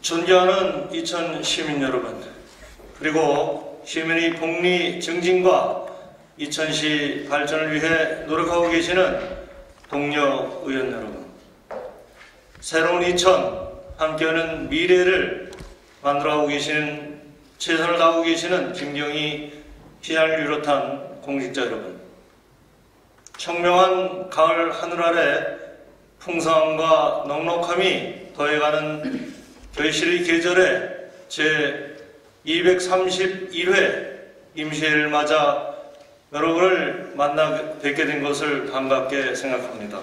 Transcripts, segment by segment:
존경하는 이천 시민 여러분, 그리고 시민의 복리 증진과 이천시 발전을 위해 노력하고 계시는 동료 의원 여러분, 새로운 이천, 함께하는 미래를 만들어가고 계시는, 최선을 다하고 계시는 김경희 시장을 비롯한 공직자 여러분, 청명한 가을 하늘 아래 풍성함과 넉넉함이 더해가는 결실의 계절에 제231회 임시회를 맞아 여러분을 만나 뵙게 된 것을 반갑게 생각합니다.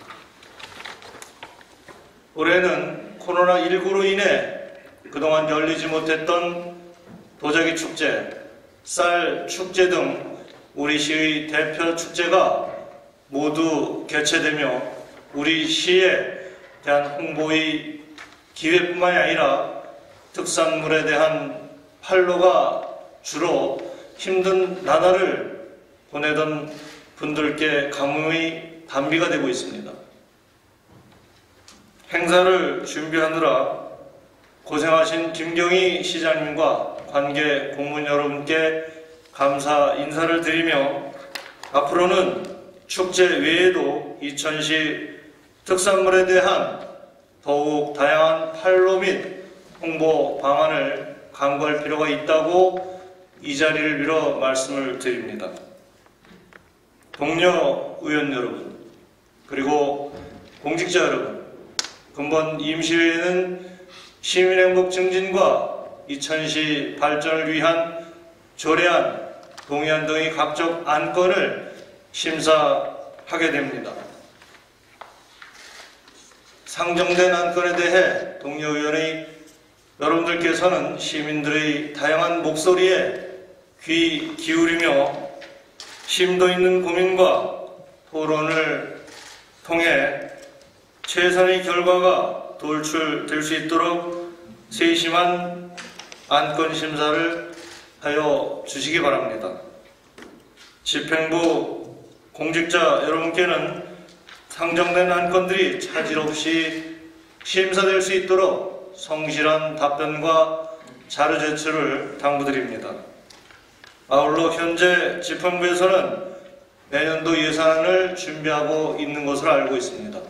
올해는 코로나19로 인해 그동안 열리지 못했던 도자기 축제, 쌀 축제 등 우리 시의 대표 축제가 모두 개최되며 우리 시에 대한 홍보의 기회뿐만이 아니라 특산물에 대한 판로가 주로 힘든 나날을 보내던 분들께 가뭄의 단비가 되고 있습니다. 행사를 준비하느라 고생하신 김경희 시장님과 관계 공무원 여러분께 감사 인사를 드리며, 앞으로는 축제 외에도 이천시 특산물에 대한 더욱 다양한 판로 및 홍보 방안을 강구할 필요가 있다고 이 자리를 빌어 말씀을 드립니다. 동료 의원 여러분, 그리고 공직자 여러분, 금번 임시회에는 시민행복 증진과 이천시 발전을 위한 조례안, 동의안 등의 각종 안건을 심사하게 됩니다. 상정된 안건에 대해 동료 의원의 여러분들께서는 시민들의 다양한 목소리에 귀 기울이며 심도 있는 고민과 토론을 통해 최선의 결과가 돌출될 수 있도록 세심한 안건 심사를 하여 주시기 바랍니다. 집행부 공직자 여러분께는 상정된 안건들이 차질 없이 심사될 수 있도록 성실한 답변과 자료 제출을 당부드립니다. 아울러 현재 집행부에서는 내년도 예산안을 준비하고 있는 것으로 알고 있습니다.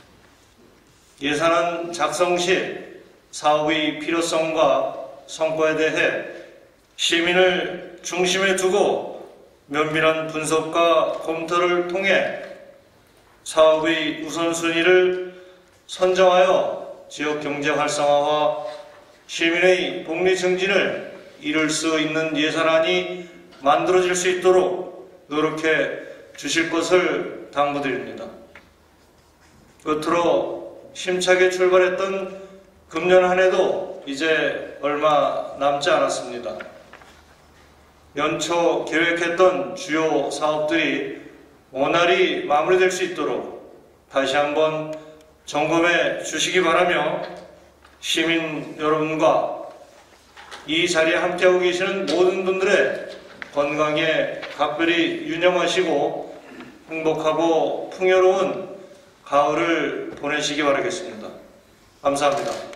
예산안 작성 시 사업의 필요성과 성과에 대해 시민을 중심에 두고 면밀한 분석과 검토를 통해 사업의 우선순위를 선정하여 지역경제 활성화와 시민의 복리 증진을 이룰 수 있는 예산안이 만들어질 수 있도록 노력해 주실 것을 당부드립니다. 끝으로 힘차게 출발했던 금년 한 해도 이제 얼마 남지 않았습니다. 연초 계획했던 주요 사업들이 원활히 마무리될 수 있도록 다시 한번 점검해 주시기 바라며, 시민 여러분과 이 자리에 함께하고 계시는 모든 분들의 건강에 각별히 유념하시고 행복하고 풍요로운 가을을 보내시기 바라겠습니다. 감사합니다.